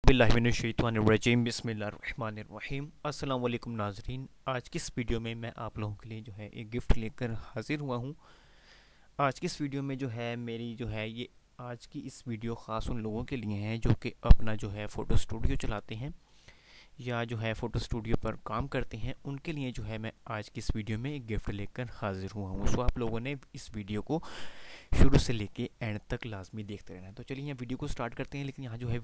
बिल्लाहिमिनश्शैतानिर्रजीम बिस्मिल्लाहिर्रहमानिर्रहीम। अस्सलाम वालेकुम नाज़रीन, आज की इस वीडियो में मैं आप लोगों के लिए जो है एक गिफ्ट लेकर हाजिर हुआ हूँ। आज की इस वीडियो में जो है मेरी जो है ये आज की इस वीडियो ख़ास उन लोगों के लिए है जो कि अपना जो है फ़ोटो स्टूडियो चलाते हैं या जो है फ़ोटो स्टूडियो पर काम करते हैं। उनके लिए जो है मैं आज की इस वीडियो में एक गिफ्ट लेकर हाजिर हुआ हूँ। सो आप लोगों ने इस वीडियो को शुरू से लेके एंड तक लाजमी देखते रहना है। तो चलिए यहाँ वीडियो को स्टार्ट करते हैं। लेकिन यहाँ जो है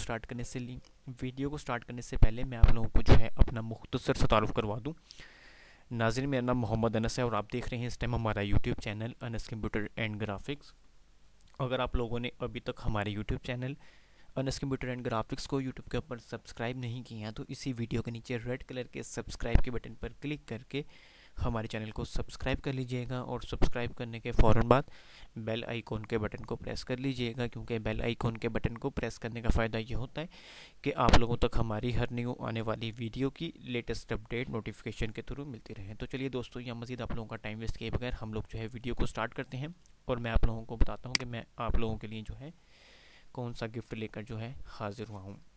वीडियो को स्टार्ट करने से पहले मैं आप लोगों को जो है अपना मुख्तसर सा तारुफ करवा दूँ। नाज़रीन, मेरा नाम मोहम्मद अनस है और आप देख रहे हैं इस टाइम हमारा YouTube channel Anas computer and graphics. अगर आप लोगों ने अभी तक हमारे YouTube channel Anas computer and graphics को यूट्यूब के ऊपर सब्सक्राइब नहीं किया तो इसी वीडियो के नीचे रेड कलर के सब्सक्राइब के बटन पर क्लिक करके हमारे चैनल को सब्सक्राइब कर लीजिएगा और सब्सक्राइब करने के फ़ौरन बाद बेल आइकॉन के बटन को प्रेस कर लीजिएगा, क्योंकि बेल आइकॉन के बटन को प्रेस करने का फ़ायदा ये होता है कि आप लोगों तक हमारी हर न्यू आने वाली वीडियो की लेटेस्ट अपडेट नोटिफिकेशन के थ्रू मिलती रहे। तो चलिए दोस्तों, यहाँ मज़ीद आप लोगों का टाइम वेस्ट किए बगैर हम लोग जो है वीडियो को स्टार्ट करते हैं और मैं आप लोगों को बताता हूँ कि मैं आप लोगों के लिए जो है कौन सा गिफ्ट लेकर जो है हाजिर हुआ हूँ।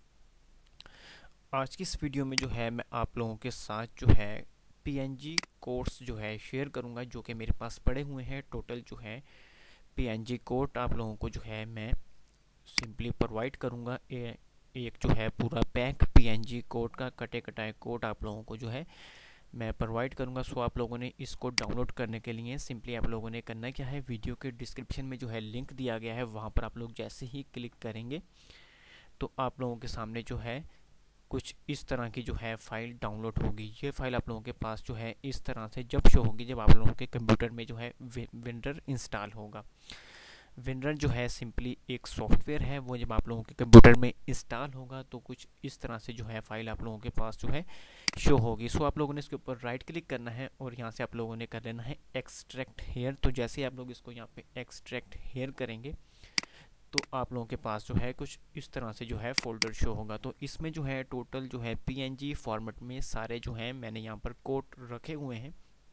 आज की इस वीडियो में जो है मैं आप लोगों के साथ जो है पीएनजी कोड्स जो है शेयर करूंगा जो कि मेरे पास पड़े हुए हैं। टोटल जो है पीएनजी कोड आप लोगों को जो है मैं सिंपली प्रोवाइड करूंगा। एक जो है पूरा पैक पीएनजी कोड का कटे कटाए कोड आप लोगों को जो है मैं प्रोवाइड करूंगा। सो आप लोगों ने इसको डाउनलोड करने के लिए सिंपली आप लोगों ने करना क्या है, वीडियो के डिस्क्रिप्शन में जो है लिंक दिया गया है वहाँ पर आप लोग जैसे ही क्लिक करेंगे तो आप लोगों के सामने जो है कुछ इस तरह की जो है फ़ाइल डाउनलोड होगी। ये फ़ाइल आप लोगों के पास जो है इस तरह से जब शो होगी जब आप लोगों के कंप्यूटर में जो है विंडर इंस्टॉल होगा। विंडर जो है सिंपली एक सॉफ्टवेयर है, वो जब आप लोगों के कंप्यूटर में इंस्टॉल होगा तो कुछ इस तरह से जो है फ़ाइल आप लोगों के पास जो है शो होगी। सो आप लोगों ने इसके ऊपर राइट क्लिक करना है और यहाँ से आप लोगों ने कर लेना है एक्सट्रैक्ट हेयर। तो जैसे आप लोग इसको यहाँ पे एक्सट्रैक्ट हेयर करेंगे तो आप लोगों के पास जो है कुछ इस तरह से जो है फ़ोल्डर शो होगा। तो इसमें जो है टोटल जो है पीएनजी फॉर्मेट में सारे जो हैं मैंने यहाँ पर कोड रखे हुए हैं।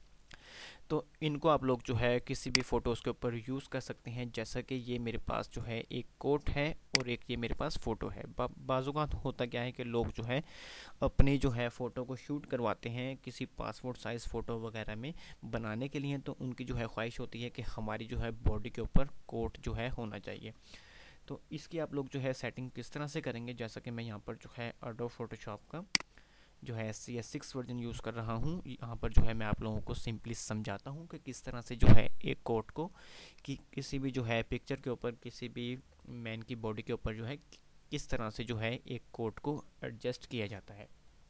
तो इनको आप लोग जो है किसी भी फ़ोटोज़ के ऊपर यूज़ कर सकते हैं। जैसा कि ये मेरे पास जो है एक कोड है और एक ये मेरे पास फ़ोटो है। बाज़ होता क्या है कि लोग जो है अपनी जो है फ़ोटो को शूट करवाते हैं किसी पासपोर्ट साइज़ फ़ोटो वगैरह में बनाने के लिए, तो उनकी जो है ख्वाहिश होती है कि हमारी जो है बॉडी के ऊपर कोट जो है होना चाहिए। तो इसकी आप लोग जो है सेटिंग किस तरह से करेंगे, जैसा कि मैं यहाँ पर जो है एडोब फोटोशॉप का जो है CS6 वर्जन यूज़ कर रहा हूँ। यहाँ पर जो है मैं आप लोगों को सिंपली समझाता हूँ कि किस तरह से जो है एक कोट को कि किसी भी जो है पिक्चर के ऊपर किसी भी मैन की बॉडी के ऊपर जो है किस तरह से जो है एक कोट को एडजस्ट किया जाता है।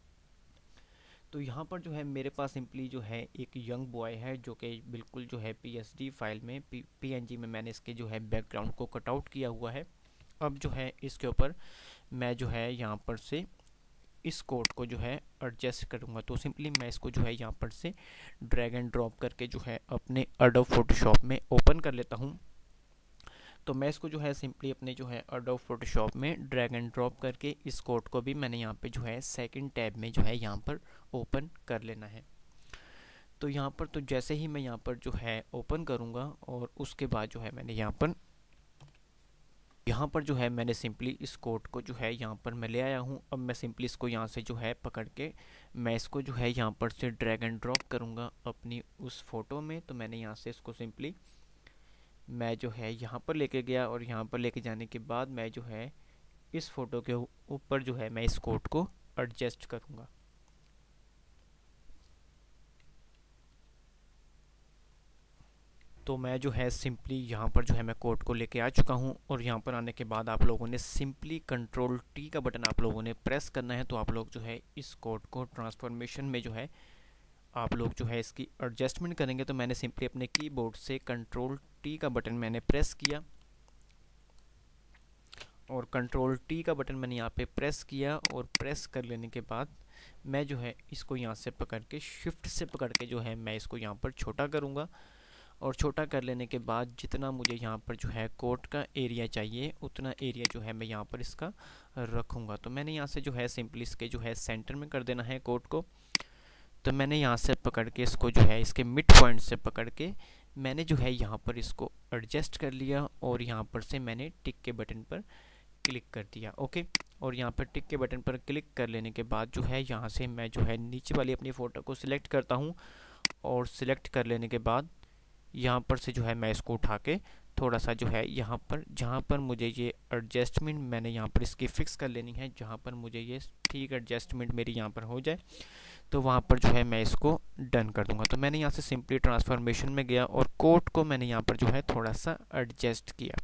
तो यहाँ पर जो है मेरे पास सिंपली जो है एक यंग बॉय है जो कि बिल्कुल जो है PSD फाइल में PNG में मैंने इसके जो है बैकग्राउंड को कट आउट किया हुआ है। अब जो है इसके ऊपर मैं जो है यहाँ पर से इस कोड को जो है एडजस्ट करूँगा। तो सिंपली मैं इसको जो है यहाँ पर से ड्रैग एंड ड्रॉप करके जो है अपने एडोब फोटोशॉप में ओपन कर लेता हूँ। तो मैं इसको जो है सिंपली अपने जो है एडोब फोटोशॉप में ड्रैग एंड ड्रॉप करके इस कोड को भी मैंने यहाँ पे जो है सेकंड टैब में जो है यहाँ पर ओपन कर लेना है। तो यहाँ पर तो जैसे ही मैं यहाँ पर जो है ओपन करूँगा और उसके बाद जो है मैंने यहाँ पर जो है मैंने सिंपली इस कोड को जो है यहाँ पर मैं ले आया हूँ। अब मैं सिंपली इसको यहाँ से जो है पकड़ के मैं इसको जो है यहाँ पर से ड्रैग एंड ड्रॉप करूँगा अपनी उस फ़ोटो में। तो मैंने यहाँ से इसको सिंपली मैं जो है यहाँ पर लेके गया और यहाँ पर लेके जाने के बाद मैं जो है इस फ़ोटो के ऊपर जो है मैं इस कोड को एडजस्ट करूँगा। तो मैं जो है सिंपली यहाँ पर जो है मैं कोड को लेके आ चुका हूँ और यहाँ पर आने के बाद आप लोगों ने सिंपली Ctrl+T का बटन आप लोगों ने प्रेस करना है। तो आप लोग जो है इस कोड को ट्रांसफॉर्मेशन में जो है आप लोग जो है इसकी एडजस्टमेंट करेंगे। तो मैंने सिंपली अपने कीबोर्ड से Ctrl+T का बटन मैंने प्रेस किया और Ctrl+T का बटन मैंने यहाँ पे प्रेस किया और प्रेस कर लेने के बाद मैं जो है इसको यहाँ से पकड़ के शिफ्ट से पकड़ के जो है मैं इसको यहाँ पर छोटा करूँगा और छोटा कर लेने के बाद जितना मुझे यहाँ पर जो है कोट का एरिया चाहिए उतना एरिया जो है मैं यहाँ पर इसका रखूँगा। तो मैंने यहाँ से जो है सिंपली इसके जो है सेंटर में कर देना है कोट को। तो मैंने यहाँ से पकड़ के इसको जो है इसके मिड पॉइंट से पकड़ के मैंने जो है यहाँ पर इसको एडजस्ट कर लिया और यहाँ पर से मैंने टिक के बटन पर क्लिक कर दिया। ओके, और यहाँ पर टिक के बटन पर क्लिक कर लेने के बाद जो है यहाँ से मैं जो है नीचे वाली अपनी फ़ोटो को सिलेक्ट करता हूँ, और सिलेक्ट कर लेने के बाद यहाँ पर से जो है मैं इसको उठा के थोड़ा सा जो है यहाँ पर, जहाँ पर मुझे ये एडजस्टमेंट मैंने यहाँ पर इसकी फ़िक्स कर लेनी है, जहाँ पर मुझे ये ठीक एडजस्टमेंट मेरी यहाँ पर हो जाए, तो वहाँ पर जो है मैं इसको डन कर दूंगा। तो मैंने यहाँ से सिंपली ट्रांसफॉर्मेशन में गया और कोट को मैंने यहाँ पर जो है थोड़ा सा एडजस्ट किया,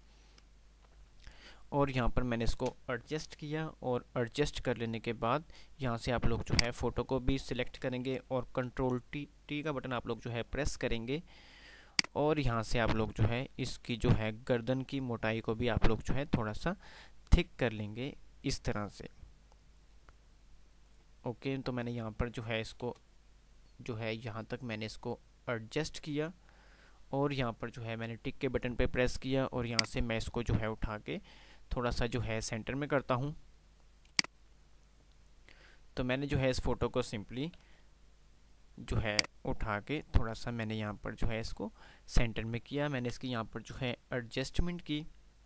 और यहाँ पर मैंने इसको एडजस्ट किया, और एडजस्ट कर लेने के बाद यहाँ से आप लोग जो है फ़ोटो को भी सिलेक्ट करेंगे और कंट्रोल टी का बटन आप लोग जो है प्रेस करेंगे, और यहाँ से आप लोग जो है इसकी जो है गर्दन की मोटाई को भी आप लोग जो है थोड़ा सा थिक कर लेंगे इस तरह से। ओके, तो मैंने यहाँ पर जो है इसको जो है यहाँ तक मैंने इसको एडजस्ट किया, और यहाँ पर जो है मैंने टिक के बटन पे प्रेस किया, और यहाँ से मैं इसको जो है उठा के थोड़ा सा जो है सेंटर में करता हूँ। तो मैंने जो है इस फ़ोटो को सिंपली जो है उठा के थोड़ा सा मैंने यहाँ पर जो है इसको सेंटर में किया। मैंने इसकी यहाँ पर जो है एडजस्टमेंट की,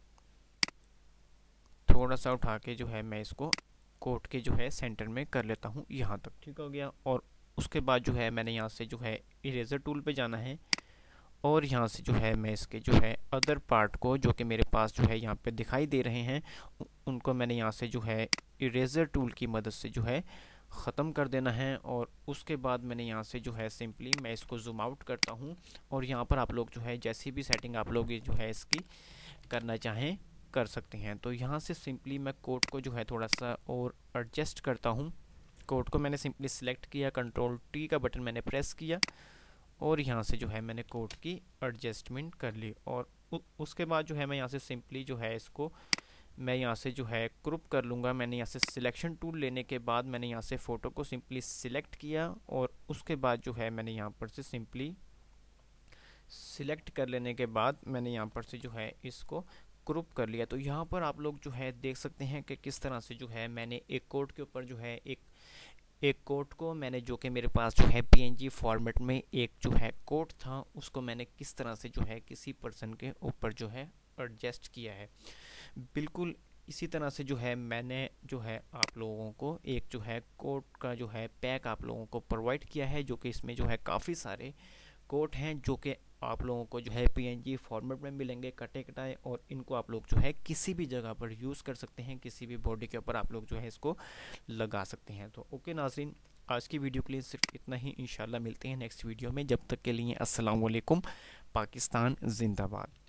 थोड़ा सा उठा के जो है मैं इसको कोट के जो है सेंटर में कर लेता हूँ, यहाँ तक ठीक हो गया। और उसके बाद जो है मैंने यहाँ से जो है इरेज़र टूल पे जाना है, और यहाँ से जो है मैं इसके जो है अदर पार्ट को जो कि मेरे पास जो है यहाँ पे दिखाई दे रहे हैं उनको मैंने यहाँ से जो है इरेज़र टूल की मदद से जो है ख़त्म कर देना है। और उसके बाद मैंने यहाँ से जो है सिंपली मैं इसको जूम आउट करता हूँ, और यहाँ पर आप लोग जो है जैसी भी सेटिंग आप लोग जो है इसकी करना चाहें कर सकते हैं। तो यहाँ से सिंपली मैं कोट को जो है थोड़ा सा और एडजस्ट करता हूँ। कोट को मैंने सिंपली सिलेक्ट किया, कंट्रोल टी का बटन मैंने प्रेस किया, और यहाँ से जो है मैंने कोट की एडजस्टमेंट कर ली। और उसके बाद जो है मैं यहाँ से सिंपली जो है इसको मैं यहाँ से जो है क्रुप कर लूँगा। मैंने यहाँ से सिलेक्शन टूल लेने के बाद मैंने यहाँ से फ़ोटो को सिंपली सिलेक्ट किया, और उसके बाद जो है मैंने यहाँ पर से सिंपली सिलेक्ट कर लेने के बाद मैंने यहाँ पर से जो है इसको क्रुप कर लिया। तो यहाँ पर आप लोग जो है देख सकते हैं कि किस तरह से जो है मैंने एक कोट के ऊपर जो है एक कोट को मैंने जो कि मेरे पास जो है पीएनजी फॉर्मेट में एक जो है कोट था उसको मैंने किस तरह से जो है किसी पर्सन के ऊपर जो है एडजस्ट किया है। बिल्कुल इसी तरह से जो है मैंने जो है आप लोगों को एक जो है कोट का जो है पैक आप लोगों को प्रोवाइड किया है, जो कि इसमें जो है काफ़ी सारे कोट हैं जो कि आप लोगों को जो है पीएनजी फॉर्मेट में मिलेंगे कटे कटाए, और इनको आप लोग जो है किसी भी जगह पर यूज़ कर सकते हैं, किसी भी बॉडी के ऊपर आप लोग जो है इसको लगा सकते हैं। तो ओके नाज़रीन, आज की वीडियो के लिए सिर्फ इतना ही। इंशाल्लाह मिलते हैं नेक्स्ट वीडियो में। जब तक के लिए अस्सलाम वालेकुम। पाकिस्तान जिंदाबाद।